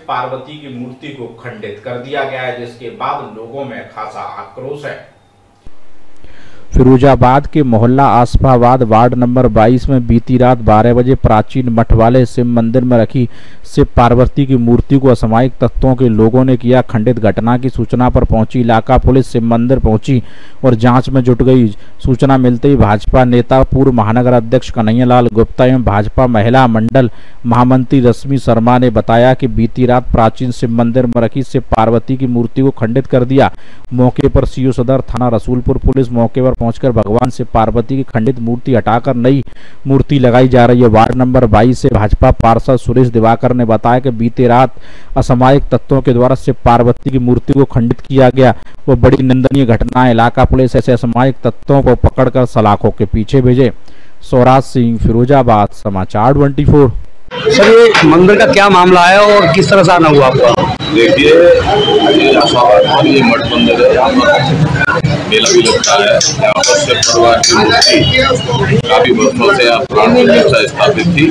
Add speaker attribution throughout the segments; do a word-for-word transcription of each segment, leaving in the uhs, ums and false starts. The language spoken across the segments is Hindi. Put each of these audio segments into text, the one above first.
Speaker 1: पार्वती की मूर्ति को खंडित कर दिया गया है, जिसके बाद लोगों में खासा आक्रोश है।
Speaker 2: फिरोजाबाद के मोहल्ला आसफाबाद वार्ड नंबर बाईस में बीती रात बारह बजे प्राचीन मठ वाले शिव मंदिर में रखी शिव पार्वती की मूर्ति को असामाजिक तत्वों के लोगों ने किया खंडित। घटना की सूचना पर पहुंची इलाका पुलिस शिव मंदिर पहुंची और जांच में जुट गई। सूचना मिलते ही भाजपा नेता पूर्व महानगर अध्यक्ष कन्हैयालाल गुप्ता एवं भाजपा महिला मंडल महामंत्री रश्मि शर्मा ने बताया कि बीती रात प्राचीन शिव मंदिर में रखी शिव पार्वती की मूर्ति को खंडित कर दिया। मौके पर सीओ सदर थाना रसूलपुर पुलिस मौके पर पहुंचकर भगवान शिव पार्वती की खंडित मूर्ति हटाकर नई मूर्ति लगाई जा रही है। वार्ड नंबर बाईस से भाजपा पार्षद सुरेश दिवाकर ने बताया कि बीती रात असामाजिक तत्वों के द्वारा शिव पार्वती की मूर्ति को खंडित किया गया। वो बड़ी निंदनीय घटना है। इलाका पुलिस ऐसे असामाजिक तत्वों को पकड़कर सलाखों के पीछे भेजे। स्वराज सिंह, फिरोजाबाद, समाचार चौबीस।
Speaker 3: सर, ये मंदिर का क्या मामला है और किस तरह से आना हुआ आपका?
Speaker 4: देखिए, ये आशावाद ये मठ मंदिर है, यहाँ पर मेला भी लगता है। यहाँ पर शिव परिवार की मूर्ति काफी वर्षों से यहाँ प्राण प्रतिष्ठा स्थापित थी।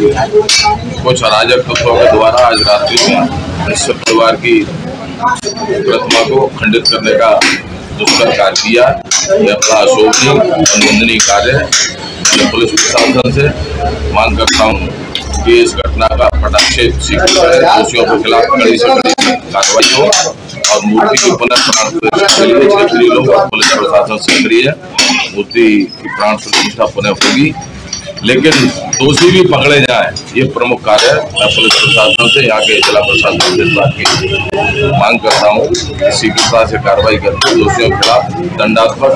Speaker 4: कुछ अराजक तत्वों के द्वारा आज रात्रि में शिव परिवार की प्रतिमा को खंडित करने का दुष्कर कार्य किया। यह बड़ा अशोभनीय और निंदनीय कार्य है। मैं पुलिस प्रशासन से मांग करता हूँ कि इस घटना का पटाक्षेप शीघ्र दोषियों के खिलाफ कड़ी से कड़ी कार्रवाई हो और मूर्ति की पुनः प्राण प्रतिष्ठा के लिए क्षेत्रीय लोग और पुलिस प्रशासन सक्रिय है। मूर्ति की प्राण प्रतिष्ठा पुनः होगी, लेकिन दोषी भी पकड़े जाए, ये प्रमुख कार्य है। मैं पुलिस प्रशासन से, यहाँ के जिला प्रशासन से इस बात की मांग करता हूँ कि शीघ्रता से कार्रवाई करके दोषियों के खिलाफ दंडात्मक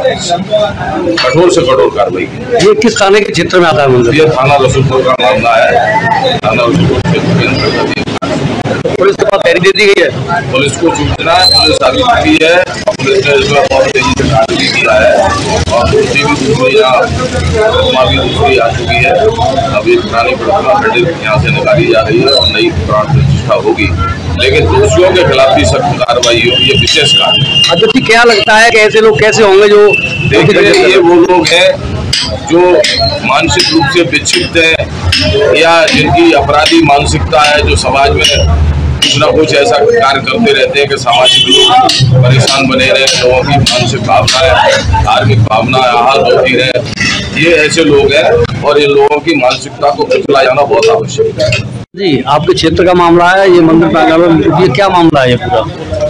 Speaker 4: कठोर से कठोर कार्रवाई की।
Speaker 3: ये किस थाने के क्षेत्र में आता है?
Speaker 4: ये थाना रसूलपुर का मामला है। थाना रसूलपुर क्षेत्र के अंतर्गत
Speaker 3: पुलिस के पास तैयारी दे दी गई है।
Speaker 4: पुलिस को सूचना है, पुलिस आगे की है, पुलिस ने इसमें बहुत तेजी से कार्य भी किया है और दूसरी भी दूसरी यहाँ प्रतिमा भी दूसरी आ चुकी है। अब एक पुरानी प्रतिमा खंडित यहाँ से निकाली जा रही है और नई प्राण प्रतिष्ठा होगी, लेकिन दोषियों के खिलाफ भी सख्त कार्रवाई होगी। ये विशेष कार्य।
Speaker 3: अध्यक्ष जी, क्या लगता है कि ऐसे लोग कैसे होंगे जो?
Speaker 4: देखिए, ये वो लोग हैं जो मानसिक रूप से विक्षिप्त हैं या जिनकी अपराधी मानसिकता है, जो समाज में कुछ ना कुछ ऐसा कार्य करते रहते हैं कि सामाजिक लोग परेशान बने रहे, लोगों की मानसिक भावनाएं, धार्मिक भावनाएं आहत होती रहे। ये ऐसे लोग हैं और इन लोगों की मानसिकता को कुचला जाना बहुत आवश्यक है।
Speaker 3: जी, आपके क्षेत्र का मामला है ये मंदिर प्रांगण में, ये क्या मामला है? ये पूरा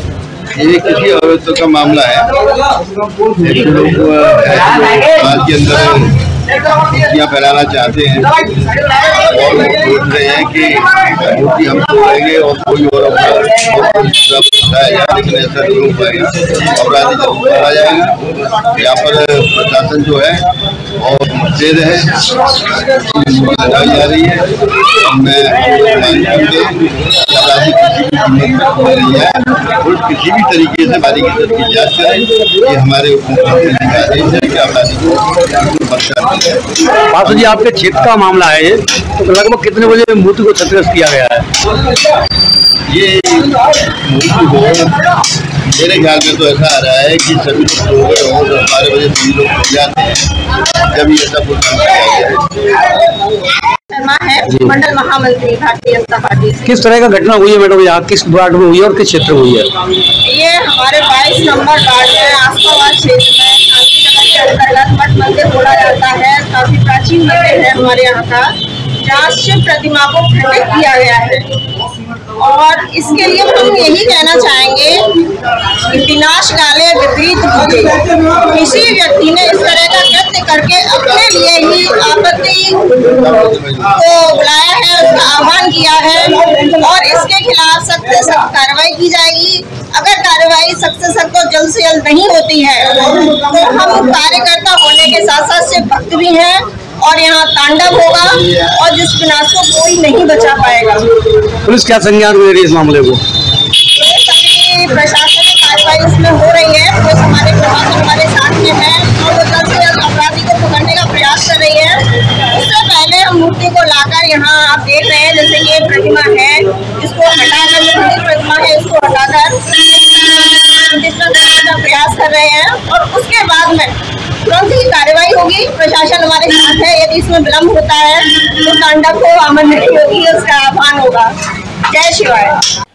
Speaker 5: ये किसी औरतों का मामला है। ऐसे लोग समाज के अंदर खुशियाँ फैलाना चाहते हैं और वो सोच रहे हैं कि मूर्ति हम तोड़ेंगे और कोई और बताया जाए, लेकिन ऐसा नहीं हो पाएगा। अपराधी जरूर पकड़ा जाएगा। यहाँ पर प्रशासन जो है और मुस्तैद है, लगाई जा रही है। मैं अपराधी किसी भी तरीके से बारी की की जांच करें। ये हमारे मुख्यमंत्री का आदेश है कि अपराधी को बख्शा।
Speaker 3: पार्षद जी, आपके क्षेत्र का मामला है ये, तो लगभग कितने बजे मूर्ति को क्षतिग्रस्त किया गया है?
Speaker 5: ये मूर्ति को मेरे ख्याल में तो ऐसा आ रहा है कि सभी लोग सो गए हों, दस बारह बजे सभी लोग सो जाते हैं जब ये सब कुछ किया गया है।
Speaker 6: मंडल महामंत्री भारतीय जनता पार्टी से।
Speaker 3: किस तरह का घटना हुई है मैडम? यहाँ किस वार्ड में हुई है और किस क्षेत्र में हुई है?
Speaker 6: ये हमारे बाईस नंबर वार्ड में आसपास क्षेत्र में शांति नगर के अंतर्गत मठ मंदिर बोला जाता है। काफी प्राचीन मंदिर है हमारे यहाँ का, जहाँ शिव प्रतिमा को खंडित किया गया है। और इसके लिए हम यही कहना चाहेंगे कि विनाश काले विपरीत बुद्धि। किसी व्यक्ति ने इस तरह का कृत्य करके अपने लिए ही आपत्ति को बुलाया है, उसका आह्वान किया है और इसके खिलाफ सख्त से सख्त कार्रवाई की जाएगी। अगर कार्रवाई सख्त से सख्त और जल्द से जल्द नहीं होती है तो हम कार्यकर्ता होने के साथ साथ शिव भक्त भी हैं और यहाँ तांडव होगा और जिस विनाश को कोई नहीं बचा पाएगा।
Speaker 3: पुलिस क्या संज्ञान ले रही है इस मामले को?
Speaker 6: प्रशासनिक कार्रवाई इसमें हो रही है। पुलिस हमारे प्रशासन हमारे साथ में है और वो जल्द से जल्द अपराधी को पकड़ने का प्रयास कर रही है। उससे पहले हम मूर्ति को लाकर यहाँ आप देख रहे हैं, जैसे कि ये प्रतिमा है, इसको हटाकर, जो हिंदी प्रतिमा है इसको हटाकर प्रतिष्ठा करने का प्रयास कर रहे हैं और उसके बाद में तुरंत ही कार्रवाई होगी। प्रशासन हमारे साथ है। यदि इसमें विलम्ब होता है तो तांडव को अमन नहीं होगी, उसका आह्वान होगा। जय शिवाय।